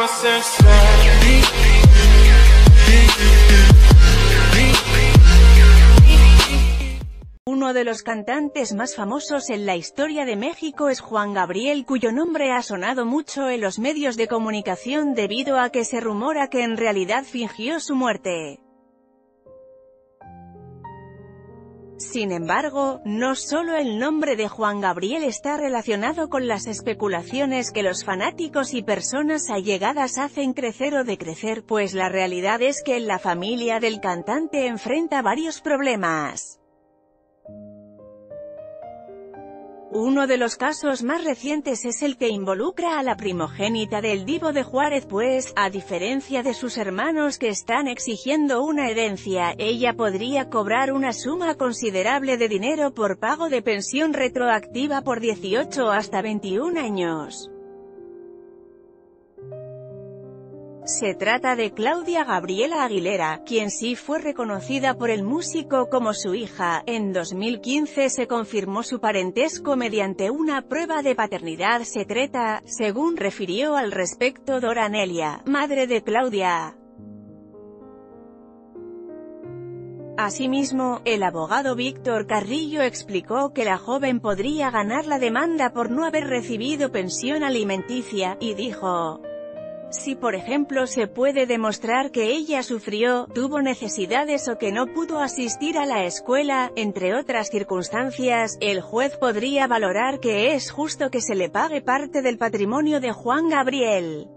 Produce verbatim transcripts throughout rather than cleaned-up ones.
Uno de los cantantes más famosos en la historia de México es Juan Gabriel, cuyo nombre ha sonado mucho en los medios de comunicación debido a que se rumora que en realidad fingió su muerte. Sin embargo, no solo el nombre de Juan Gabriel está relacionado con las especulaciones que los fanáticos y personas allegadas hacen crecer o decrecer, pues la realidad es que la familia del cantante enfrenta varios problemas. Uno de los casos más recientes es el que involucra a la primogénita del Divo de Juárez, pues, a diferencia de sus hermanos que están exigiendo una herencia, ella podría cobrar una suma considerable de dinero por pago de pensión retroactiva por dieciocho hasta veintiún años. Se trata de Claudia Gabriela Aguilera, quien sí fue reconocida por el músico como su hija. En dos mil quince se confirmó su parentesco mediante una prueba de paternidad secreta, según refirió al respecto Dora Nelia, madre de Claudia. Asimismo, el abogado Víctor Carrillo explicó que la joven podría ganar la demanda por no haber recibido pensión alimenticia, y dijo: si por ejemplo se puede demostrar que ella sufrió, tuvo necesidades o que no pudo asistir a la escuela, entre otras circunstancias, el juez podría valorar que es justo que se le pague parte del patrimonio de Juan Gabriel.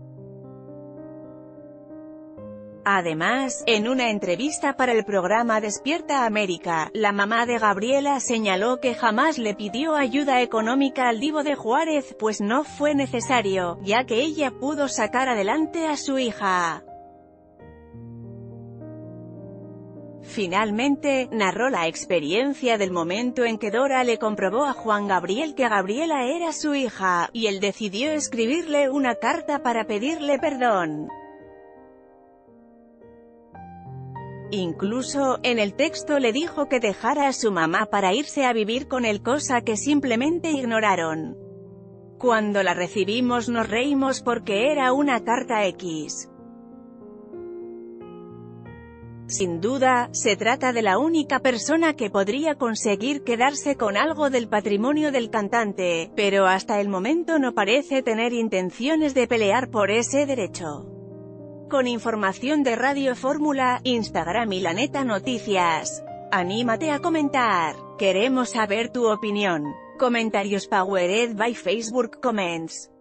Además, en una entrevista para el programa Despierta América, la mamá de Gabriela señaló que jamás le pidió ayuda económica al Divo de Juárez, pues no fue necesario, ya que ella pudo sacar adelante a su hija. Finalmente, narró la experiencia del momento en que Dora le comprobó a Juan Gabriel que Gabriela era su hija, y él decidió escribirle una carta para pedirle perdón. Incluso, en el texto le dijo que dejara a su mamá para irse a vivir con él, cosa que simplemente ignoraron. Cuando la recibimos nos reímos porque era una carta X. Sin duda, se trata de la única persona que podría conseguir quedarse con algo del patrimonio del cantante, pero hasta el momento no parece tener intenciones de pelear por ese derecho. Con información de Radio Fórmula, Instagram y La Neta Noticias. Anímate a comentar. Queremos saber tu opinión. Comentarios powered by Facebook Comments.